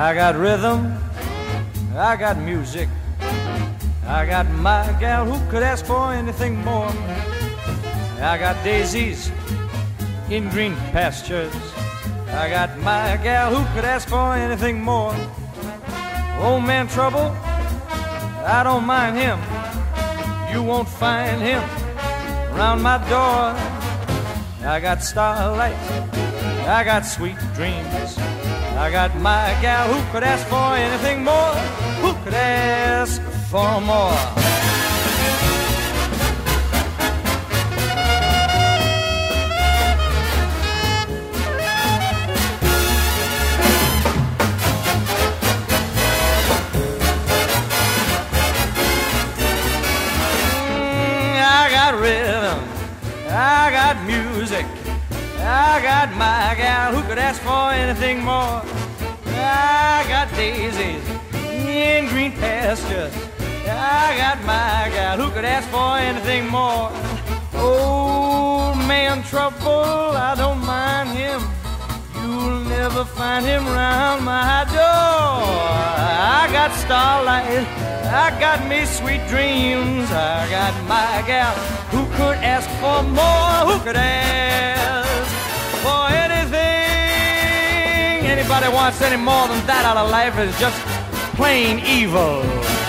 I got rhythm, I got music, I got my gal who could ask for anything more. I got daisies in green pastures, I got my gal who could ask for anything more. Old man Trouble, I don't mind him, you won't find him around my door. I got starlight, I got sweet dreams, I got my gal who could ask for anything more, who could ask for more. I got rhythm, I got music, I got my gal who could ask for anything more. I got daisies in green pastures, I got my gal who could ask for anything more. Old man Trouble, I don't mind him, you'll never find him round my door. I got starlight, I got me sweet dreams, I got my gal who could ask for more, who could ask for anything. Anybody wants any more than that out of life is just plain evil.